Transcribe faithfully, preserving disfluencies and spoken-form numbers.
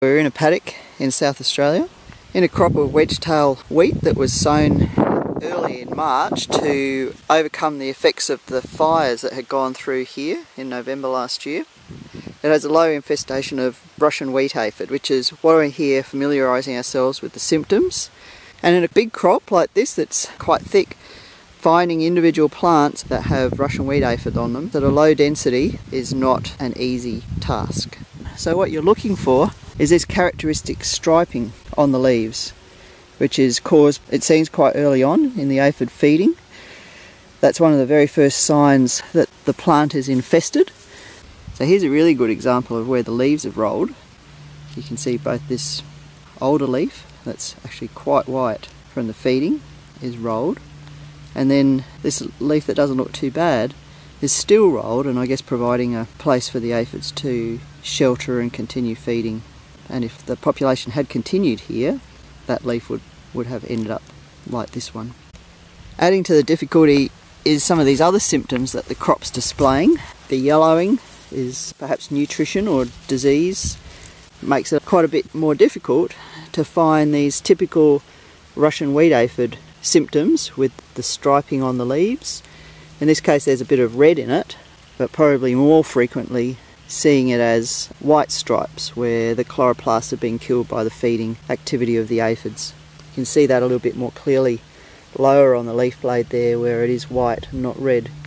We're in a paddock in South Australia in a crop of wedge-tail wheat that was sown early in March to overcome the effects of the fires that had gone through here in November last year. It has a low infestation of Russian wheat aphid, which is why we're here familiarising ourselves with the symptoms. And in a big crop like this that's quite thick, finding individual plants that have Russian wheat aphid on them that are low density is not an easy task. So what you're looking for is this characteristic striping on the leaves, which is caused, it seems, quite early on in the aphid feeding. That's one of the very first signs that the plant is infested. So here's a really good example of where the leaves have rolled. You can see both this older leaf, that's actually quite white from the feeding, is rolled. And then this leaf that doesn't look too bad is still rolled, and I guess providing a place for the aphids to shelter and continue feeding. And if the population had continued here, that leaf would, would have ended up like this one. Adding to the difficulty is some of these other symptoms that the crop's displaying. The yellowing is perhaps nutrition or disease. It makes it quite a bit more difficult to find these typical Russian wheat aphid symptoms with the striping on the leaves. In this case there's a bit of red in it, but probably more frequently seeing it as white stripes where the chloroplasts have been killed by the feeding activity of the aphids. You can see that a little bit more clearly lower on the leaf blade there where it is white and not red.